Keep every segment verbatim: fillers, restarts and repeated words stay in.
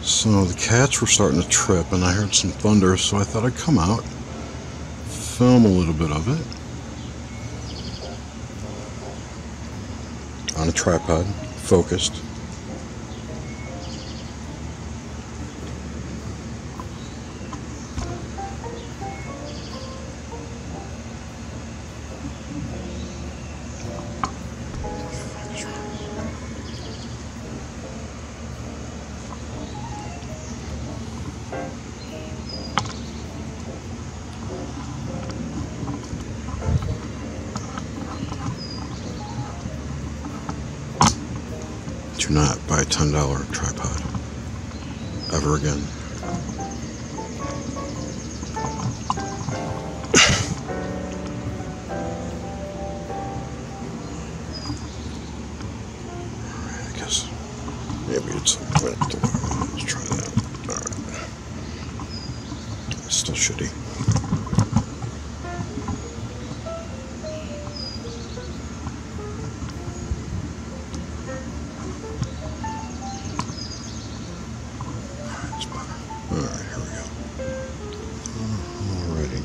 So the cats were starting to trip, and I heard some thunder, so I thought I'd come out, film a little bit of it on a tripod, focused. Do not buy a ten dollar tripod ever again. Alright, I guess maybe it's a minute to let's try that. Alright. It's still shitty. Alright, here we go. Alrighty.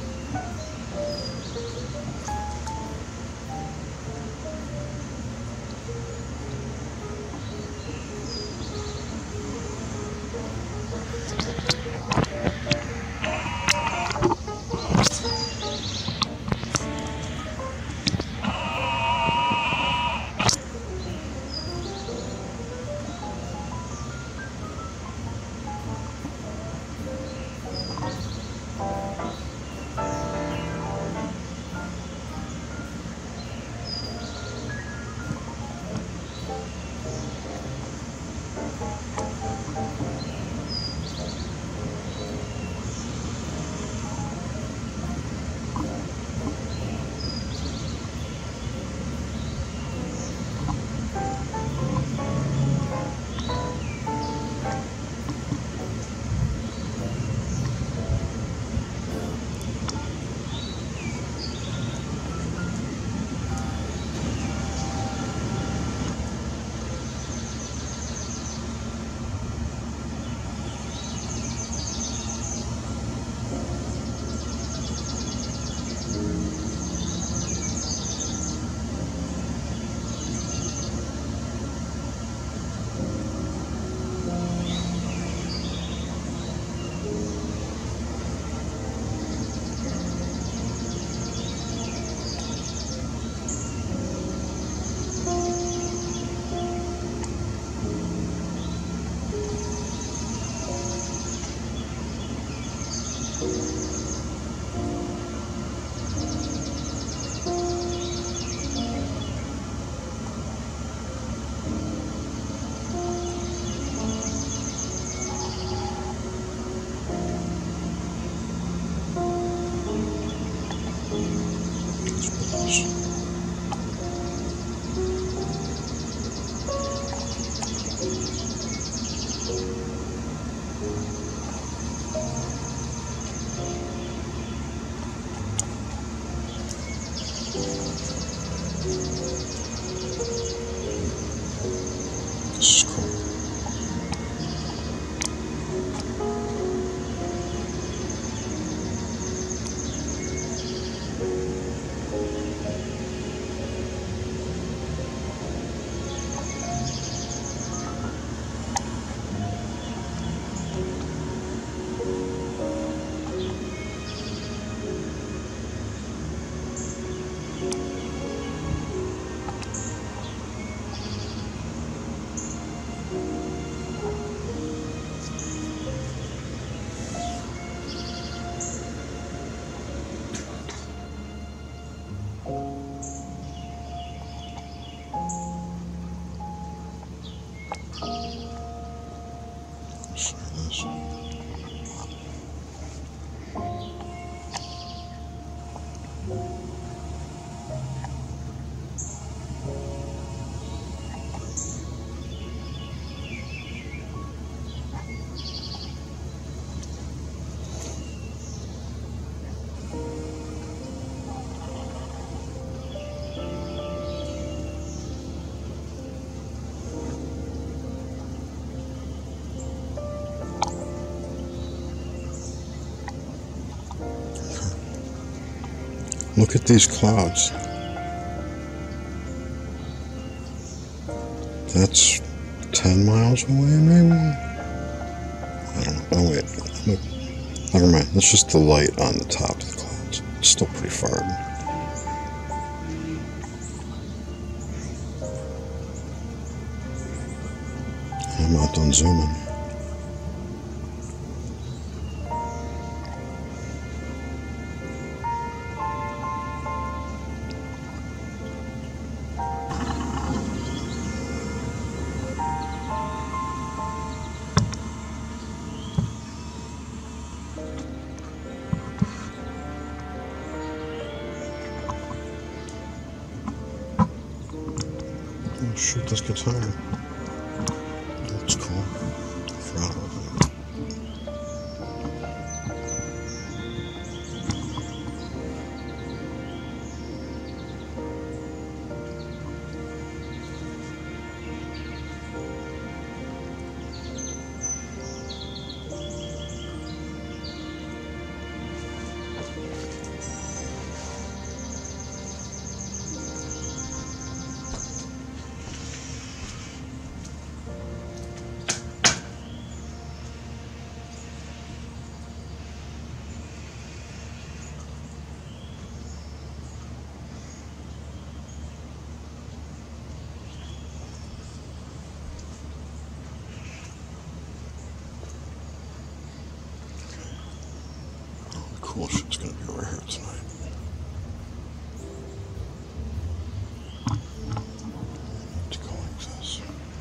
This is cool. Let's try this. Look at these clouds. That's ten miles away, maybe? I don't know. Oh, wait. Never mind. That's just the light on the top of the clouds. It's still pretty far. I'm not done zooming. Oh, shoot, this guitar. That's cool. I forgot about that. Cool shit's gonna be over here tonight. To go like this.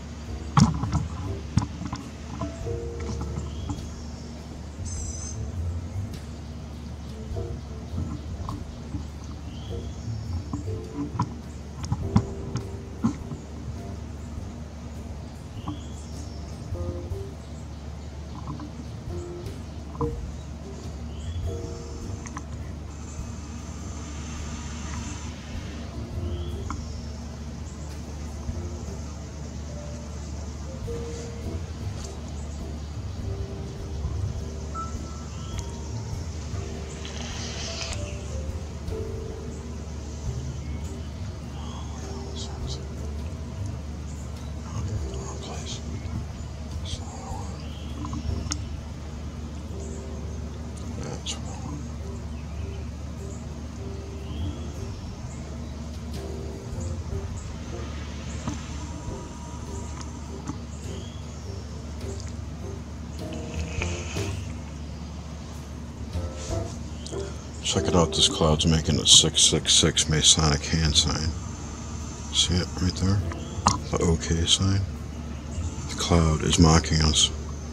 Check it out, this cloud's making a six six six Masonic hand sign. See it right there? The OK sign. The cloud is mocking us.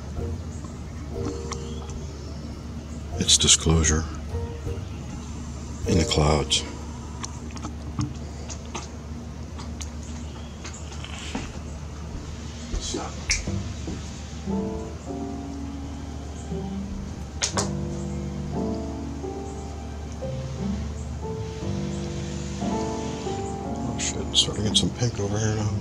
It's disclosure in the clouds. Starting to get some pink over here now.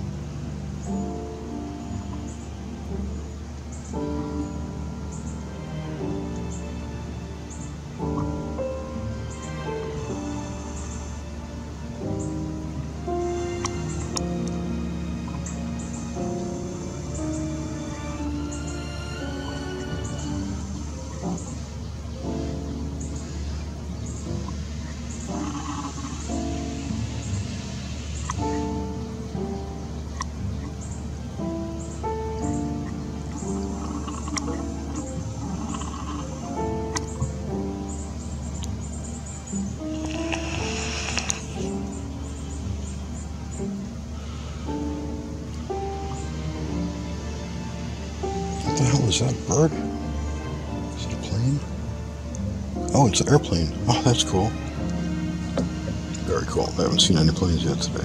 What the hell is that, a bird? Is it a plane? Oh, it's an airplane. Oh, that's cool. Very cool. I haven't seen any planes yet today.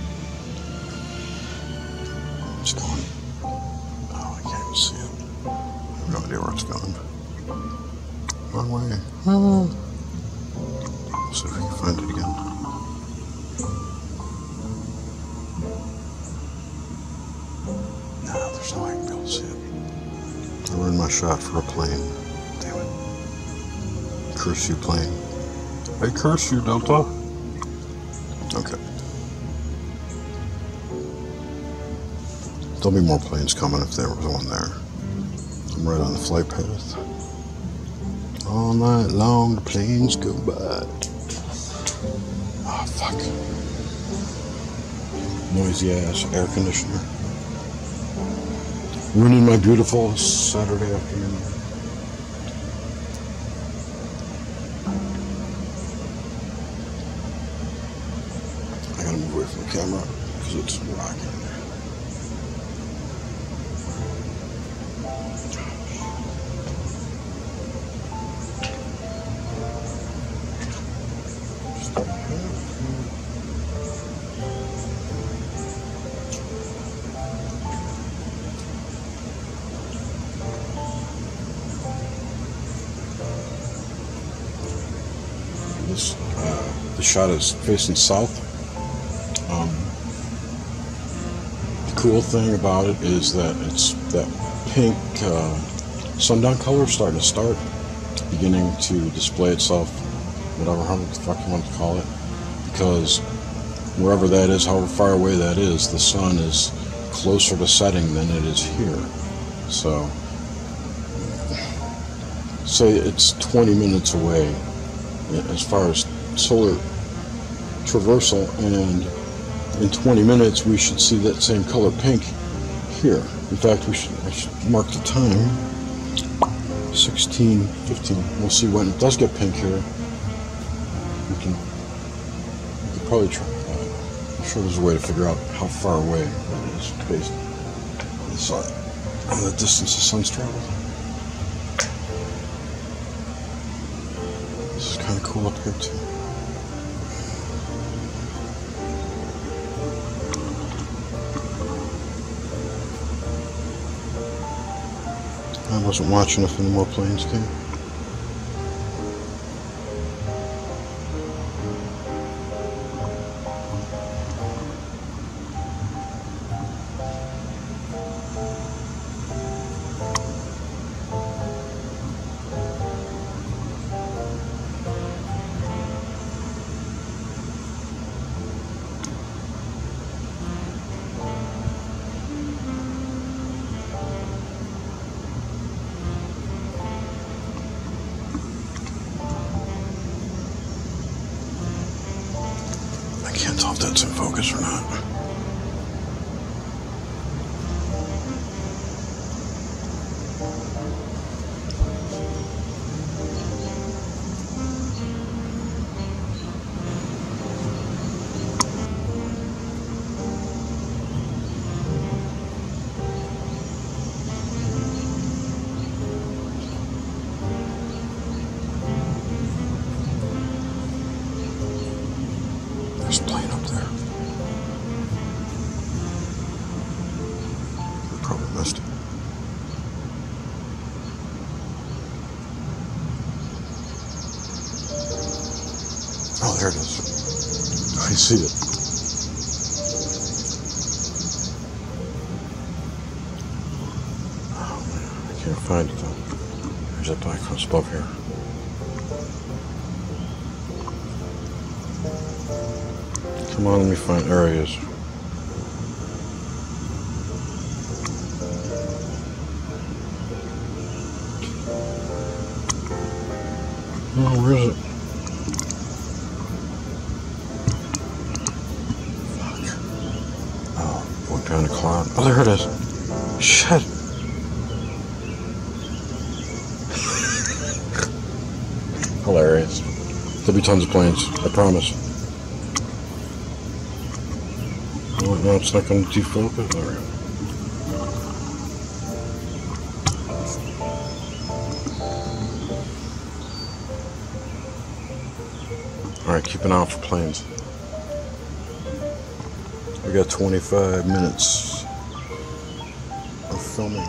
It's going. Oh, I can't even see it. I have no idea where it's going. Wrong way. Oh. Let's see if we can find it again. No, there's no way I can be able to see it. I ruined my shot for a plane. Damn it. Curse you, plane. I curse you, Delta. Okay. There'll be more planes coming if there was one there. I'm right on the flight path. All night long the planes go by. Oh, fuck. Noisy ass air conditioner. Ruining my beautiful Saturday afternoon. I gotta move away from the camera because it's rocking. This, uh, the shot is facing south. Um, the cool thing about it is that it's that pink uh, sundown color starting to start, beginning to display itself, whatever how the fuck you want to call it, because wherever that is, however far away that is, the sun is closer to setting than it is here. So, say it's twenty minutes away as far as solar traversal, and in twenty minutes we should see that same color pink here. In fact, we should, I should mark the time. sixteen fifteen. We'll see when it does get pink here. We can, we can probably try. Uh, I'm sure there's a way to figure out how far away it is based on the sun, on the distance the sun's traveled. This is kind of cool up here too. I wasn't watching if any more planes came. I can't tell if that's in focus or not. There's a plane up there. We probably missed it. Oh, there it is. I see it. Oh man, I can't find it though. There's that black cross above here. Come on, let me find areas. Oh, where is it? Fuck. Oh, went down the cloud. Oh, there it is. Shit. Hilarious. There'll be tons of planes, I promise. Oh, no, it's not going to defocus. There we go. Alright, keep an eye out for planes. We got twenty-five minutes of filming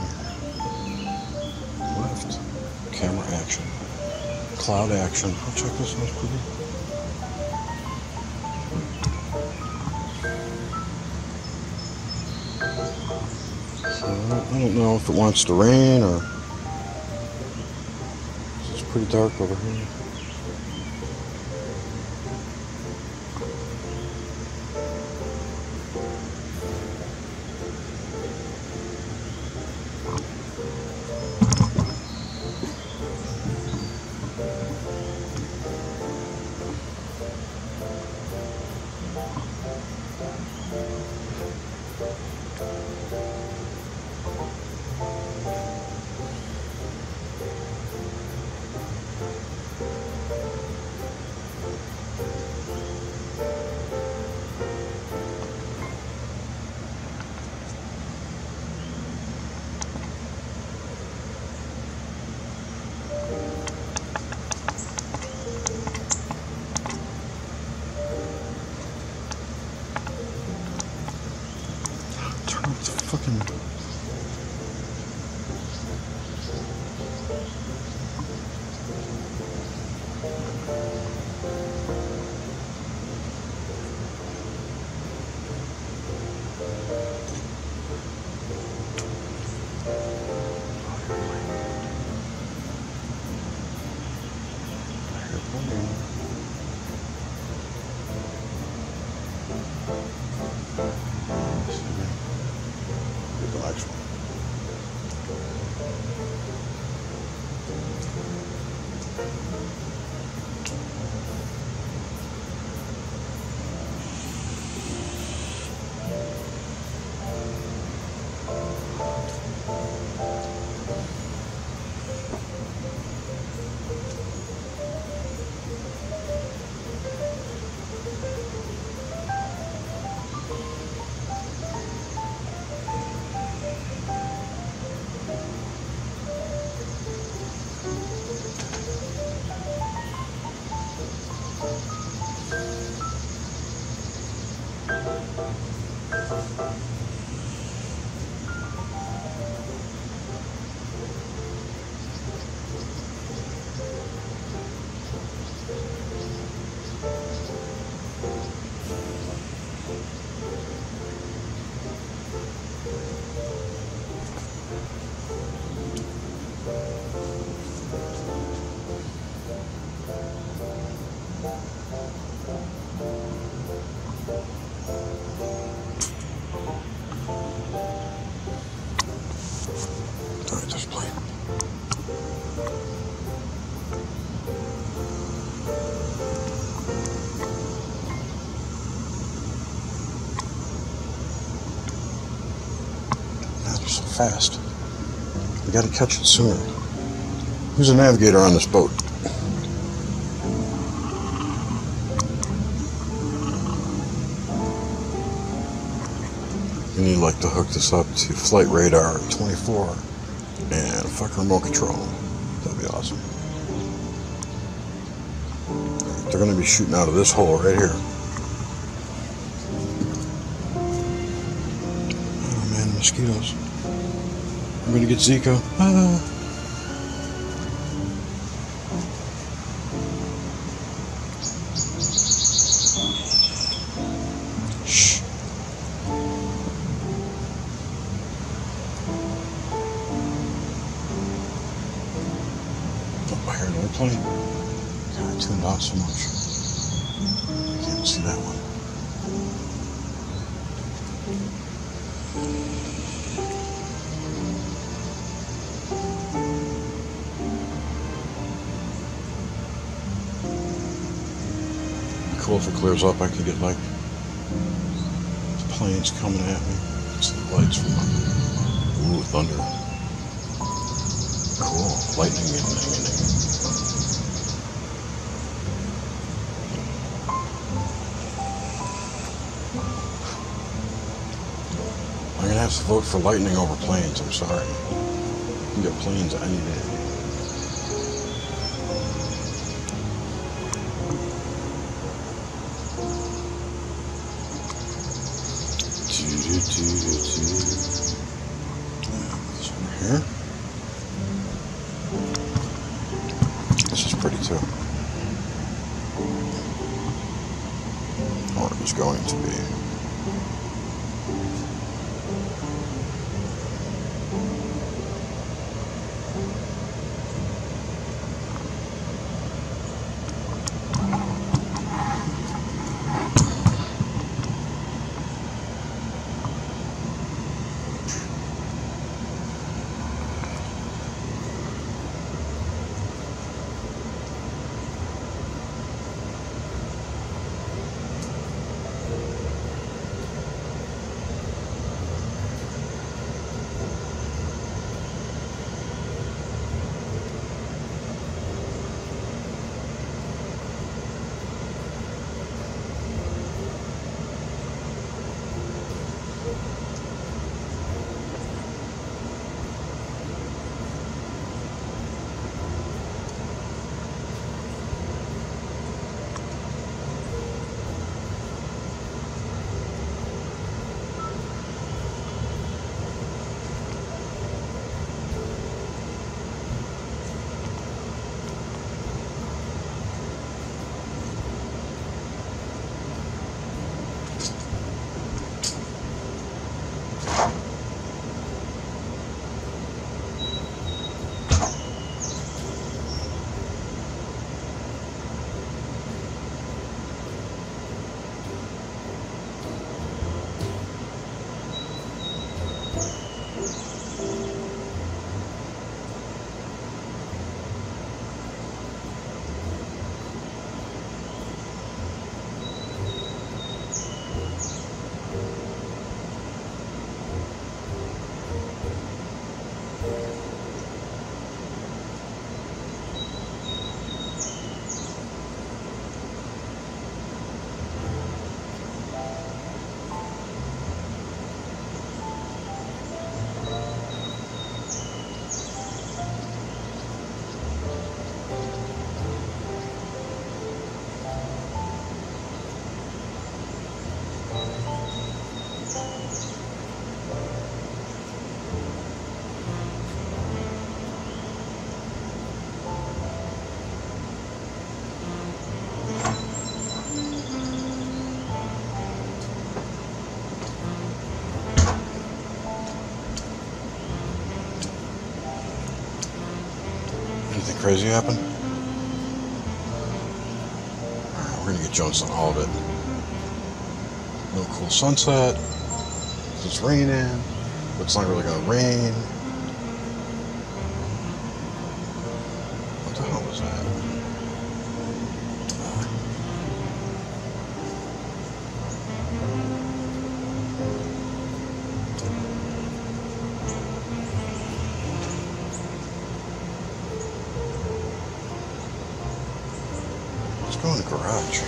left. Camera action. Cloud action. I'll check this one, pretty. So, I don't know if it wants to rain or... It's pretty dark over here. Fucking fast. We gotta catch it sooner. Who's a navigator on this boat? We need like to hook this up to flight radar twenty-four and fuck remote control. That'd be awesome. They're gonna be shooting out of this hole right here. Oh man, mosquitoes. I'm gonna get Zika. Ah. Shh. Oh, I heard another plane. God, I tuned out so much. I can't see that one. Cool if it clears up, I could get like the planes coming at me. It's the lights from ooh, thunder. Cool. Lightning and lightning. I'm gonna have to vote for lightning over planes, I'm sorry. You can get planes any day. Here. This is pretty too. Or it was going to be. Anything crazy happen? Alright, we're gonna get Jones on all of it. No cool sunset. It's raining. But it's not really gonna rain. What the hell was that? Let's go in the garage.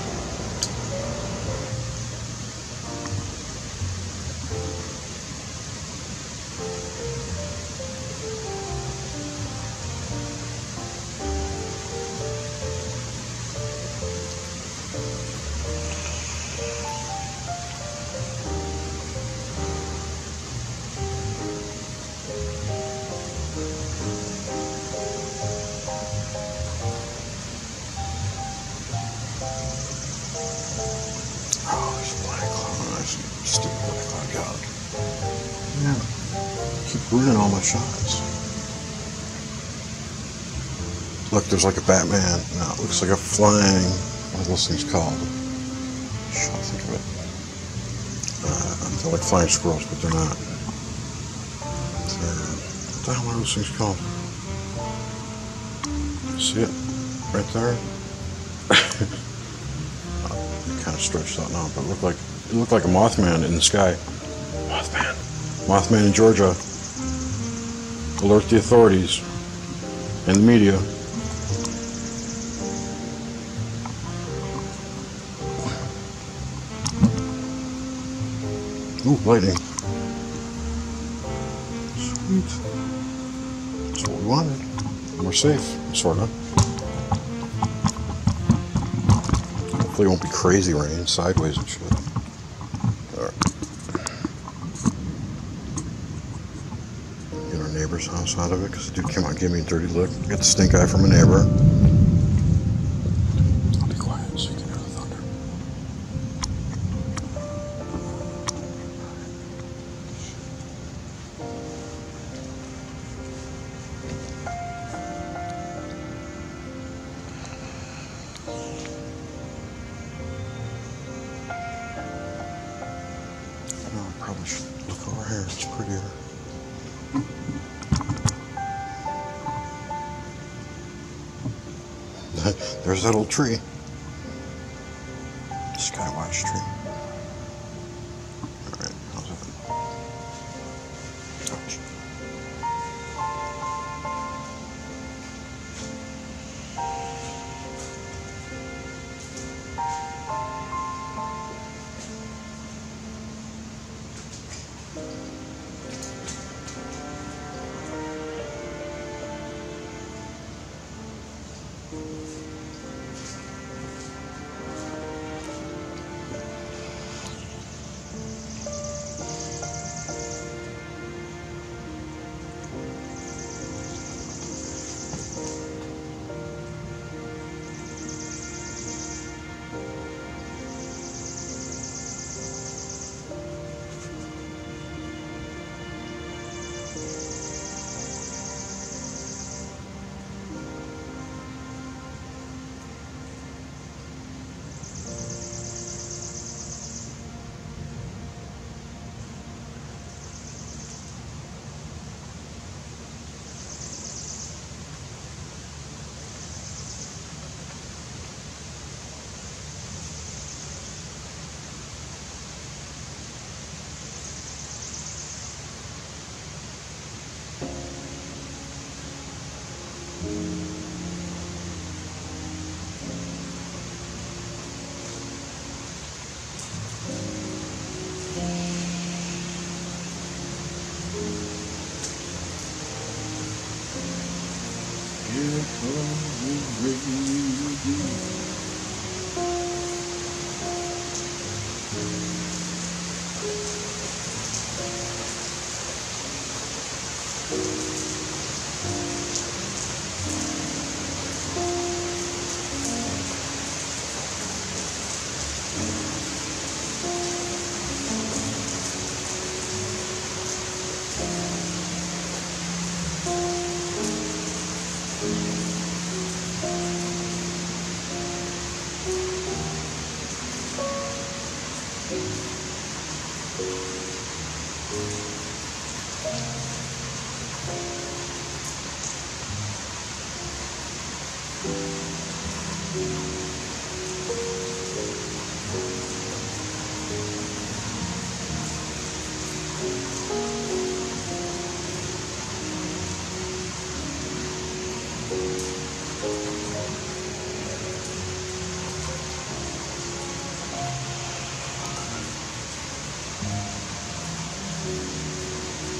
Stupid black cloud god. Yeah. Keep ruining all my shots. Look, there's like a Batman. No, it looks like a flying. What are those things called? Shit, I think of it. Uh, they're like flying squirrels, but they're not. They're, what the hell are those things called? See it? Right there? It kind of stretched out now, but it looked like It looked like a Mothman in the sky. Mothman. Mothman in Georgia. Alert the authorities and the media. Ooh, lightning. Sweet. That's what we wanted. And we're safe, sort of. Hopefully it won't be crazy rain, sideways and shit. Get our neighbor's house out of it because the dude came out and gave me a dirty look. Got the stink eye from a neighbor. I'll be quiet so you can hear the thunder. No, I probably should look over here. It's prettier. There's that old tree. Skywatch tree. Alright, how's that? Ouch.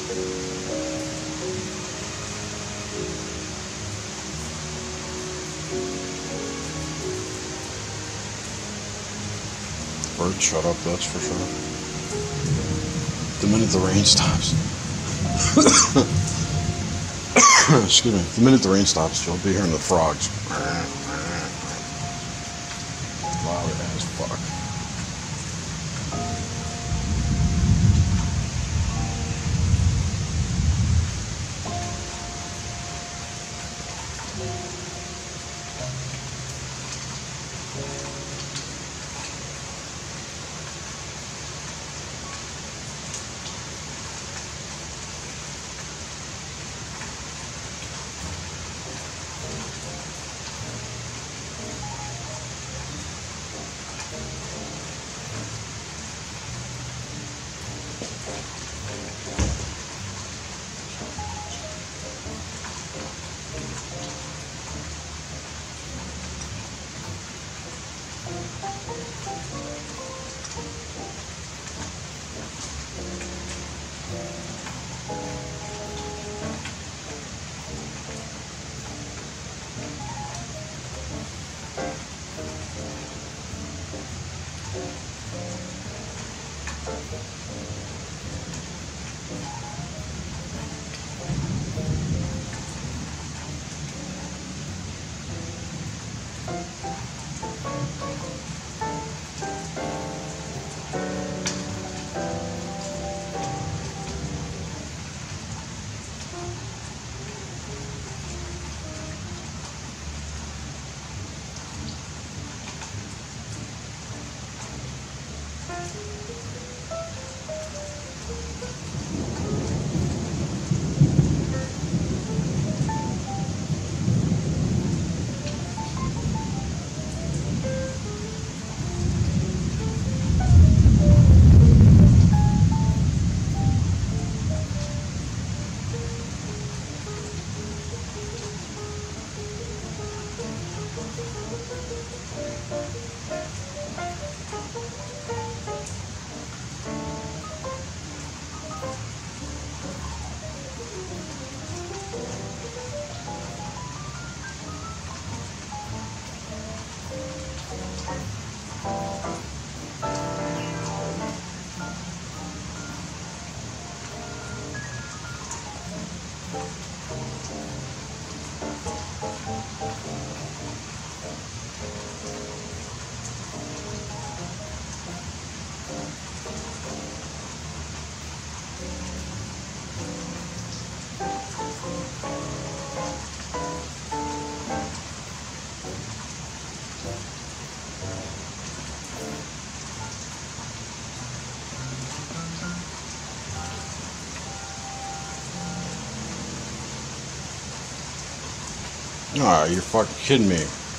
Bird, shut up, that's for sure. The minute the rain stops. Excuse me. The minute the rain stops, you'll be hearing the frogs. Loud as fuck. Ah, you're fucking kidding me.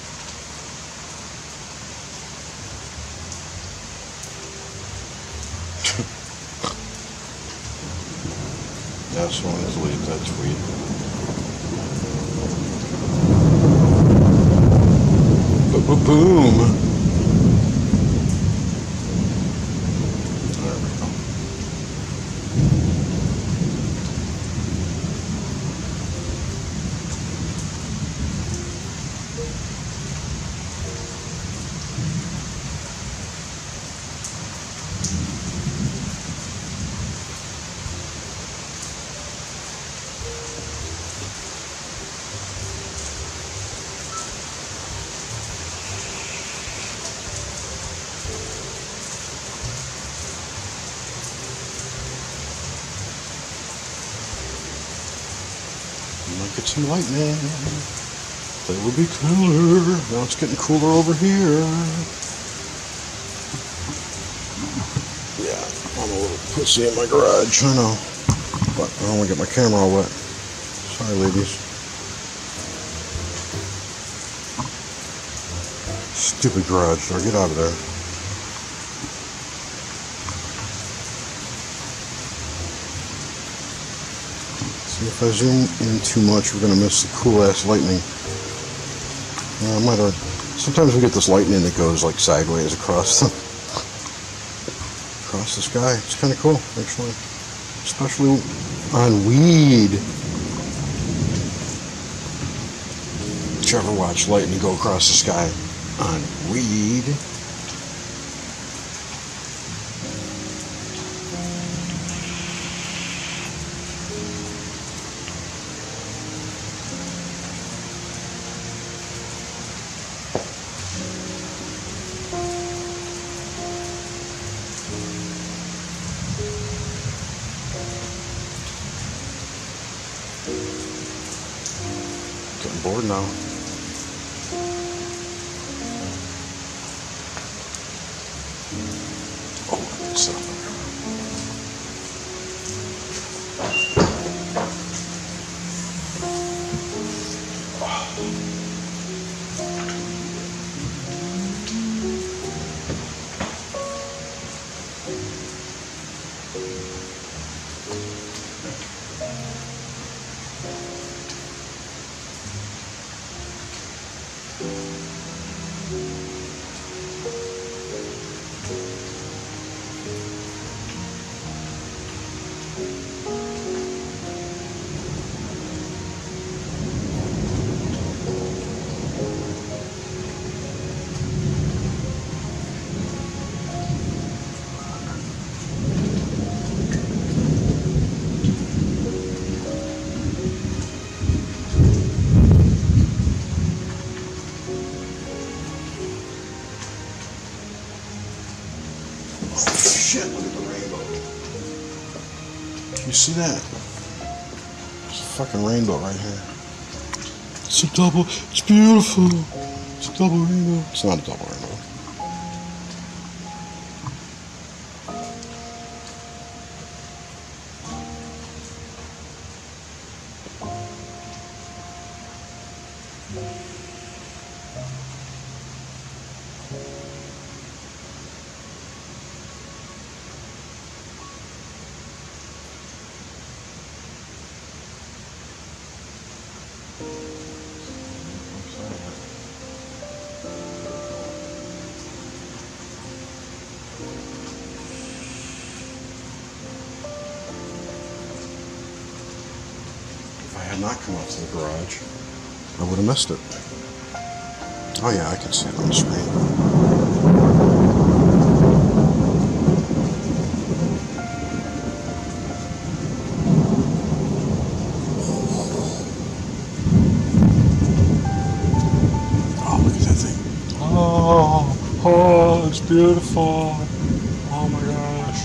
That's one to delete that tweet. Boom, boom. There we go. Might get some lightning. That would be cooler. Now it's getting cooler over here. Yeah, I'm a little pussy in my garage, I know. But I don't want to get my camera all wet. Sorry, ladies. Stupid garage door. Get out of there. If I zoom in too much, we're going to miss the cool-ass lightning. Yeah, I might have... Sometimes we get this lightning that goes, like, sideways across the... across the sky. It's kind of cool, actually. Especially on weed. Did you ever watch lightning go across the sky on weed? Getting bored now. Oh, I can sit up there. Shit, look at the rainbow. You see that? There's a fucking rainbow right here. It's a double, it's beautiful. It's a double rainbow. It's not a double rainbow. If I had not come up to the garage, I would have missed it. Oh yeah, I can see it on the screen. Oh, oh, it's beautiful. Oh my gosh.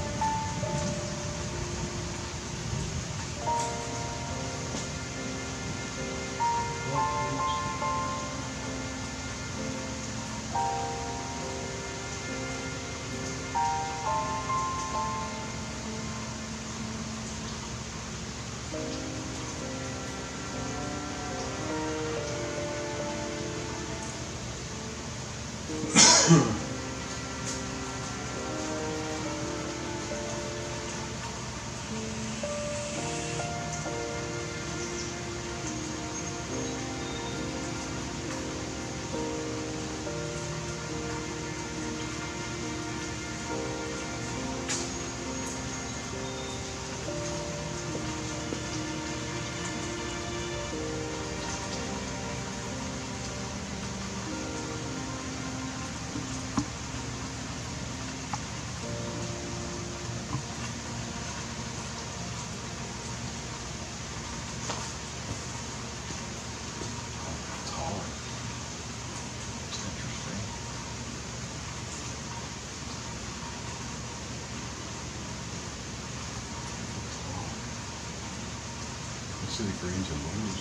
See the greens and blues.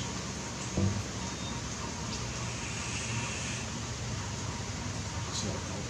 See how it colors.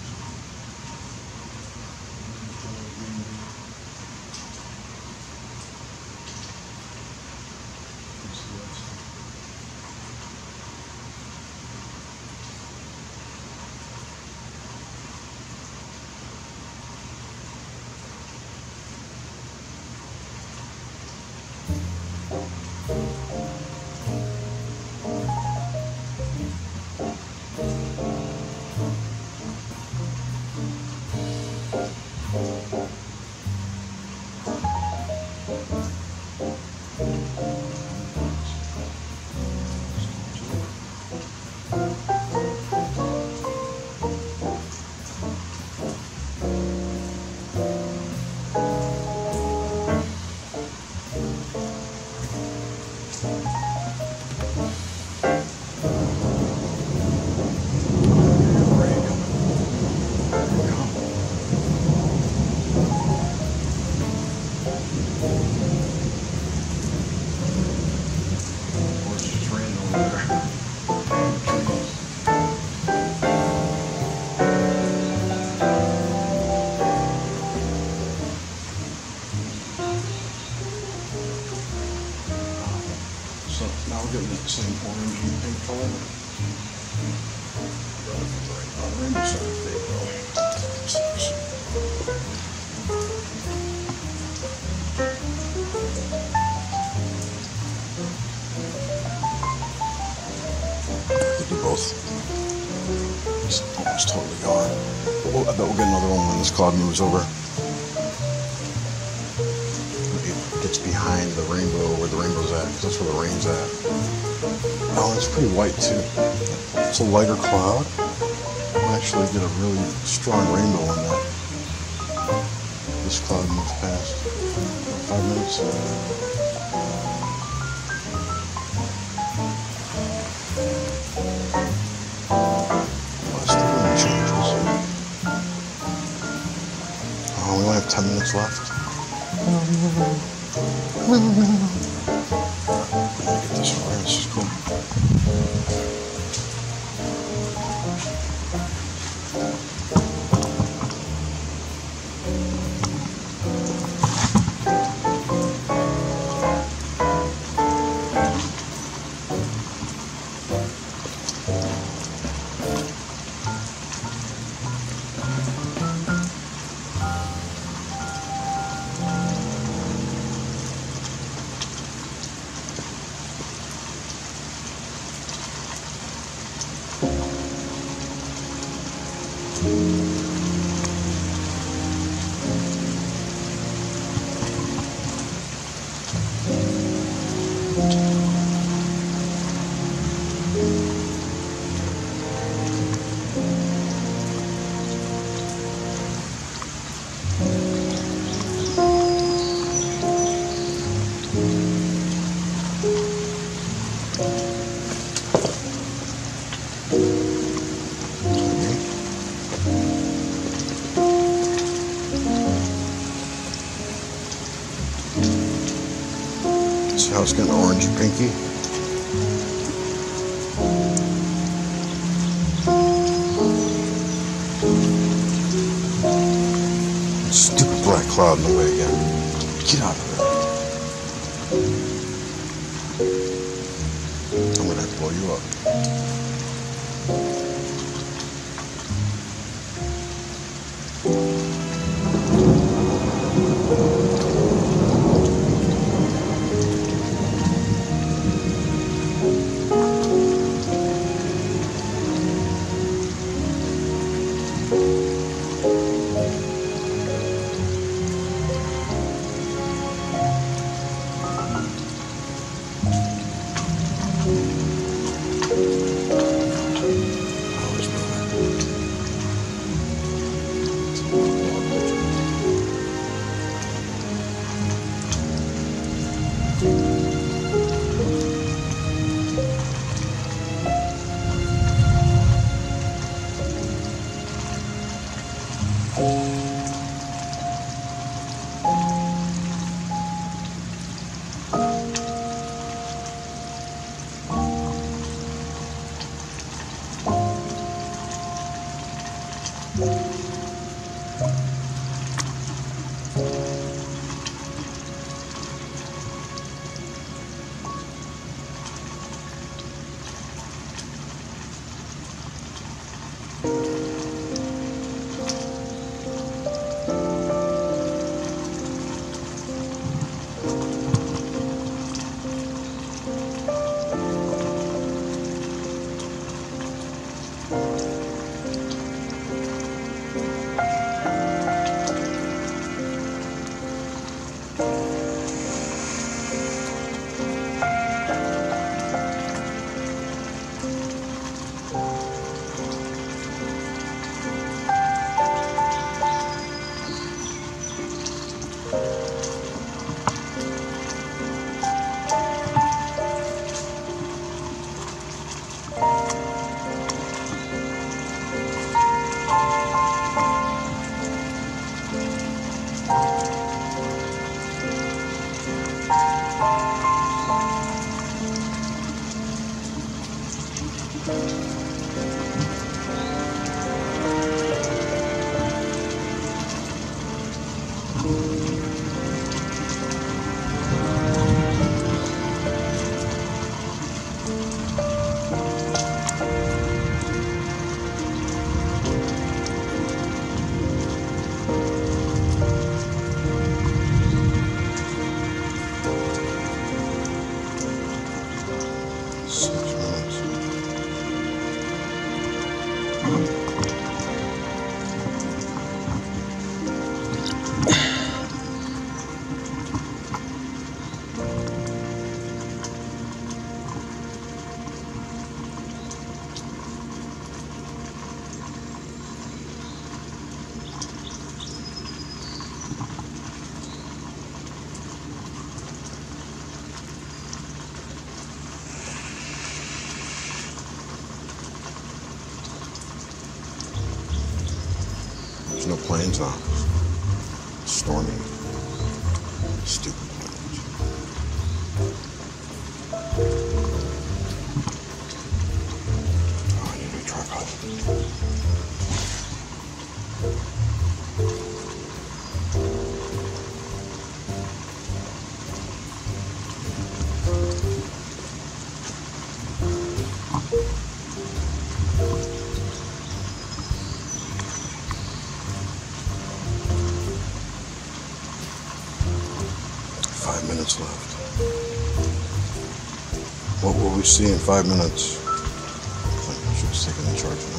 So now we're getting that same orange and pink color. Uh, the rainbow's starting to fade though. I could do both. It's almost totally gone. But we'll, I bet we'll get another one when this cloud moves over. Gets behind the rainbow where the rainbow's at, because that's where the rain's at. Oh, it's pretty white too. It's a lighter cloud. We'll actually get a really strong rainbow on that. This cloud moves past. Five minutes. Oh, it's still doing changes. Oh, we only have ten minutes left. Let me get this far. This is cool. See how it's getting orangey pinky? Stupid black cloud in the way again. Get out of there. I'm gonna have to blow you up. There's no planes now. Stormy. Stupid planes. Oh, I need a new tripod. Five minutes left. What will we see in five minutes? I think I should have taken the charge now.